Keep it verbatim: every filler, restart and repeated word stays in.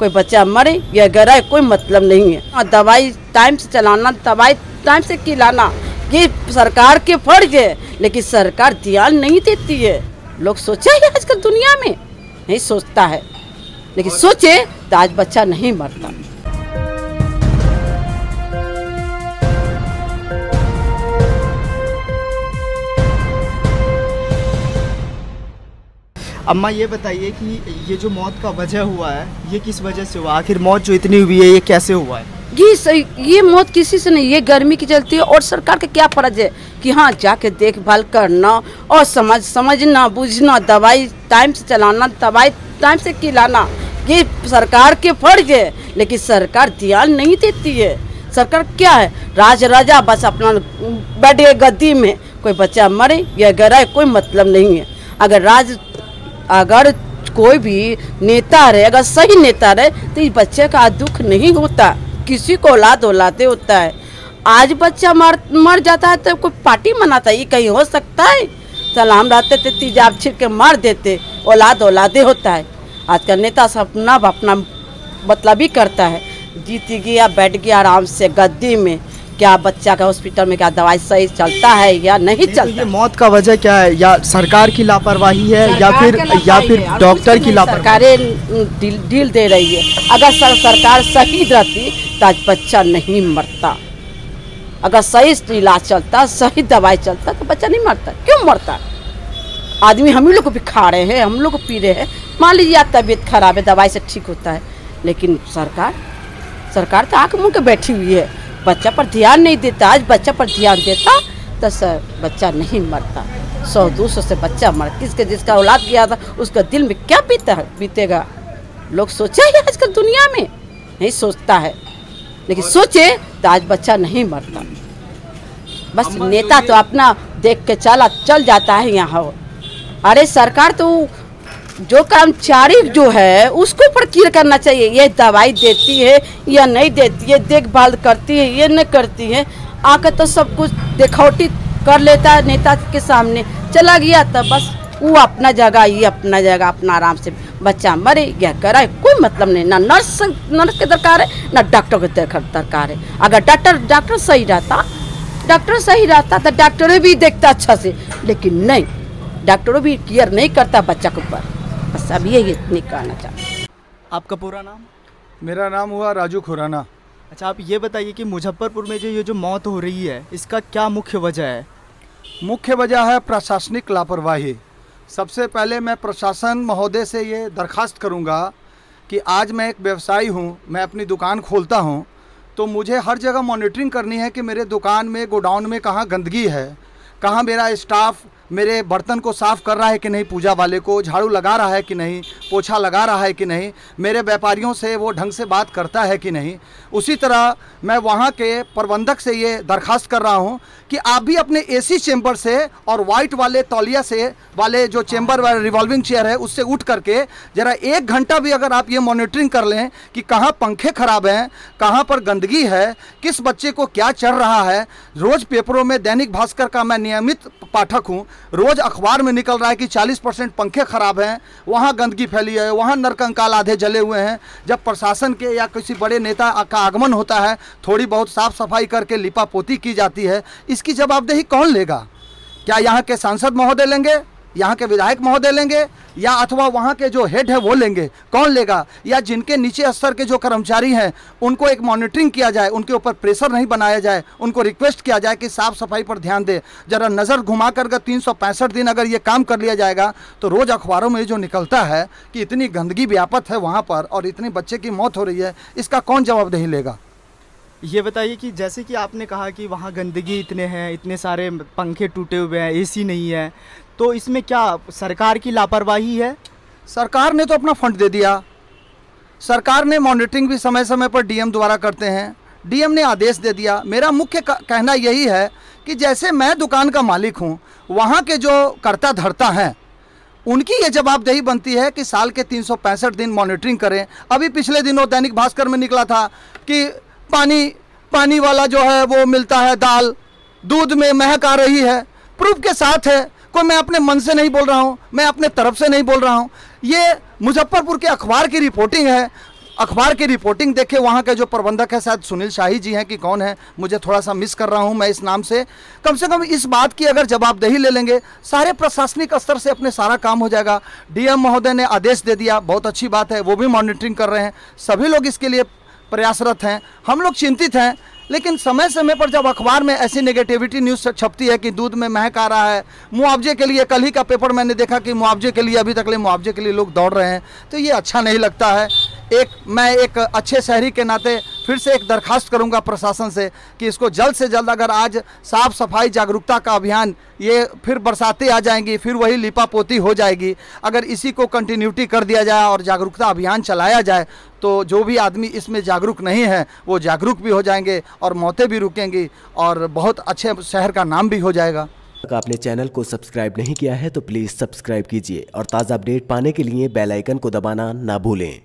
कोई बच्चा मरे या गिरे कोई मतलब नहीं है। दवाई टाइम से चलाना, दवाई टाइम से खिलाना ये सरकार के फर्ज है, लेकिन सरकार ध्यान नहीं देती है। लोग सोचा है आजकल दुनिया में नहीं सोचता है, लेकिन सोचे तो आज बच्चा नहीं मरता। अम्मा ये बताइए कि ये जो मौत का वजह हुआ है ये किस वजह से हुआ? आखिर मौत जो इतनी हुई है ये कैसे हुआ है? ये सही, ये मौत किसी से नहीं, ये गर्मी की चलती है। और सरकार का क्या फर्ज है कि हाँ जाके देखभाल करना और समझ समझना बुझना, दवाई टाइम से चलाना, दवाई टाइम से खिलाना ये सरकार के फर्ज है, लेकिन सरकार ध्यान नहीं देती है। सरकार क्या है, राज राजा बस अपना बैठे गद्दी में, कोई बच्चा मरे या गिरे कोई मतलब नहीं है। अगर राज अगर कोई भी नेता रहे, अगर सही नेता रहे तो इस बच्चे का दुख नहीं होता। किसी को औलाद औलादे होता है, आज बच्चा मर मर जाता है तो कोई पार्टी मनाता है, ये कहीं हो सकता है? सलाम रहते थे तेजाब छिड़ के मार देते, औलाद औलादे होता है। आज का नेता सब अपना अपना मतलब ही करता है, जीत गया बैठ गया आराम से गद्दी में। क्या बच्चा का हॉस्पिटल में क्या दवाई सही चलता है या नहीं चलता? ये मौत का वजह क्या है? या सरकार की लापरवाही है या फिर या फिर डॉक्टर की लापरवाही? सरकारें डील, डील दे रही है। अगर सर, सरकार सही रहती तो आज बच्चा नहीं मरता। अगर सही इलाज चलता, सही दवाई चलता तो बच्चा नहीं मरता। क्यों मरता? आदमी हम ही लोग को भी खा रहे हैं, हम लोग को पी रहे हैं। मान लीजिए तबीयत खराब है, दवाई से ठीक होता है, लेकिन सरकार सरकार तो आँख मुँह के बैठी हुई है, बच्चा पर ध्यान नहीं देता। आज बच्चा पर ध्यान देता तो सर बच्चा नहीं मरता। सौ दो सौ से बच्चा मर, किसके जिसका औलाद गया था उसका दिल में क्या बीता है बीतेगा? लोग सोचा है आजकल दुनिया में नहीं सोचता है, लेकिन सोचे तो आज बच्चा नहीं मरता। बस नेता तो अपना देख के चला चल जाता है यहाँ। अरे सरकार तो जो कर्मचारी जो है उसको प्रक्रिया करना चाहिए, ये दवाई देती है या नहीं देती है, देखभाल करती है ये नहीं करती है। आकर तो सब कुछ दिखौटी कर लेता है नेता के सामने, चला गया तो बस वो अपना जगह, ये अपना जगह, अपना आराम से बच्चा मरे या कराए कोई मतलब नहीं। ना नर्स नर्स के दरकार है ना डॉक्टर के दरकार है। अगर डॉक्टर डॉक्टर सही रहता डॉक्टर सही रहता तो डॉक्टर भी देखता अच्छा से, लेकिन नहीं, डॉक्टर भी केयर नहीं करता बच्चा के ऊपर। बस अब ये नहीं कहना चाहते। आपका पूरा नाम? मेरा नाम हुआ राजू खुराना। अच्छा, आप ये बताइए कि मुजफ्फरपुर में जो ये जो मौत हो रही है इसका क्या मुख्य वजह है? मुख्य वजह है प्रशासनिक लापरवाही। सबसे पहले मैं प्रशासन महोदय से ये दरखास्त करूंगा कि आज मैं एक व्यवसायी हूं, मैं अपनी दुकान खोलता हूं, तो मुझे हर जगह मॉनिटरिंग करनी है कि मेरे दुकान में गोडाउन में कहाँ गंदगी है, कहाँ मेरा स्टाफ मेरे बर्तन को साफ़ कर रहा है कि नहीं, पूजा वाले को झाड़ू लगा रहा है कि नहीं, पोछा लगा रहा है कि नहीं, मेरे व्यापारियों से वो ढंग से बात करता है कि नहीं। उसी तरह मैं वहाँ के प्रबंधक से ये दरखास्त कर रहा हूँ कि आप भी अपने एसी चेंबर से और वाइट वाले तौलिया से वाले जो चेंबर वाले रिवॉल्विंग चेयर है उससे उठ करके ज़रा एक घंटा भी अगर आप ये मॉनिटरिंग कर लें कि कहाँ पंखे ख़राब हैं, कहाँ पर गंदगी है, किस बच्चे को क्या चढ़ रहा है। रोज़ पेपरों में दैनिक भास्कर का मैं नियमित पाठक हूँ, रोज़ अखबार में निकल रहा है कि चालीस परसेंट पंखे ख़राब हैं, वहाँ गंदगी फैली है, वहाँ नरकंकाल आधे जले हुए हैं। जब प्रशासन के या किसी बड़े नेता का आगमन होता है, थोड़ी बहुत साफ़ सफाई करके लिपा पोती की जाती है, इसकी जवाबदेही कौन लेगा? क्या यहाँ के सांसद महोदय लेंगे, यहाँ के विधायक महोदय लेंगे, या अथवा वहाँ के जो हेड है वो लेंगे? कौन लेगा? या जिनके नीचे स्तर के जो कर्मचारी हैं उनको एक मॉनिटरिंग किया जाए, उनके ऊपर प्रेशर नहीं बनाया जाए, उनको रिक्वेस्ट किया जाए कि साफ़ सफाई पर ध्यान दे। ज़रा नज़र घुमा कर तीन सौ पैंसठ दिन अगर ये काम कर लिया जाएगा तो रोज़ अखबारों में जो निकलता है कि इतनी गंदगी व्यापत है वहाँ पर और इतनी बच्चे की मौत हो रही है, इसका कौन जवाबदेही लेगा? ये बताइए कि जैसे कि आपने कहा कि वहाँ गंदगी इतने हैं, इतने सारे पंखे टूटे हुए हैं, एसी नहीं है, तो इसमें क्या सरकार की लापरवाही है? सरकार ने तो अपना फंड दे दिया, सरकार ने मॉनिटरिंग भी समय समय पर डीएम द्वारा करते हैं, डीएम ने आदेश दे दिया। मेरा मुख्य कहना यही है कि जैसे मैं दुकान का मालिक हूँ, वहाँ के जो कर्ता धर्ता हैं उनकी ये जवाबदेही बनती है कि साल के तीन सौ पैंसठ दिन मॉनिटरिंग करें। अभी पिछले दिनों दैनिक भास्कर में निकला था कि पानी पानी वाला जो है वो मिलता है दाल, दूध में महक आ रही है, प्रूफ के साथ है। कोई मैं अपने मन से नहीं बोल रहा हूँ, मैं अपने तरफ से नहीं बोल रहा हूँ, ये मुजफ्फरपुर के अखबार की रिपोर्टिंग है। अखबार की रिपोर्टिंग देखे, वहाँ के जो प्रबंधक है शायद सुनील शाही जी हैं कि कौन है, मुझे थोड़ा सा मिस कर रहा हूँ मैं इस नाम से, कम से कम इस बात की अगर जवाबदेही ले लेंगे, सारे प्रशासनिक स्तर से अपने सारा काम हो जाएगा। डीएम महोदय ने आदेश दे दिया, बहुत अच्छी बात है, वो भी मॉनिटरिंग कर रहे हैं, सभी लोग इसके लिए प्रयासरत हैं, हम लोग चिंतित हैं। लेकिन समय समय पर जब अखबार में ऐसी नेगेटिविटी न्यूज़ छपती है कि दूध में महक आ रहा है, मुआवजे के लिए, कल ही का पेपर मैंने देखा कि मुआवजे के लिए अभी तक ले मुआवजे के लिए लोग दौड़ रहे हैं, तो ये अच्छा नहीं लगता है। एक मैं एक अच्छे शहरी के नाते फिर से एक दरखास्त करूंगा प्रशासन से कि इसको जल्द से जल्द, अगर आज साफ सफाई जागरूकता का अभियान, ये फिर बरसातें आ जाएंगी, फिर वही लिपापोती हो जाएगी, अगर इसी को कंटिन्यूटी कर दिया जाए और जागरूकता अभियान चलाया जाए तो जो भी आदमी इसमें जागरूक नहीं है वो जागरूक भी हो जाएंगे और मौतें भी रुकेंगी और बहुत अच्छे शहर का नाम भी हो जाएगा। अगर आपने चैनल को सब्सक्राइब नहीं किया है तो प्लीज़ सब्सक्राइब कीजिए और ताज़ा अपडेट पाने के लिए बेल आइकन को दबाना ना भूलें।